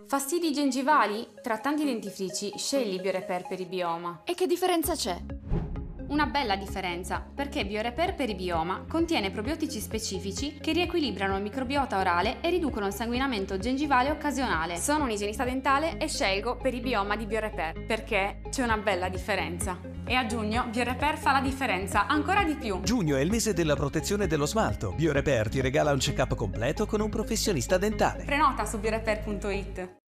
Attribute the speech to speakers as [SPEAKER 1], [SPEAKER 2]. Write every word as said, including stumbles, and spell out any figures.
[SPEAKER 1] Fastidi gengivali? Tra tanti dentifrici, scegli BioRepair Peribioma.
[SPEAKER 2] E che differenza c'è?
[SPEAKER 1] Una bella differenza, perché BioRepair Peribioma contiene probiotici specifici che riequilibrano il microbiota orale e riducono il sanguinamento gengivale occasionale. Sono un igienista dentale e scelgo Peribioma di BioRepair, perché c'è una bella differenza. E a giugno BioRepair fa la differenza ancora di più.
[SPEAKER 3] Giugno è il mese della protezione dello smalto. BioRepair ti regala un check-up completo con un professionista dentale.
[SPEAKER 1] Prenota su biorepair punto it.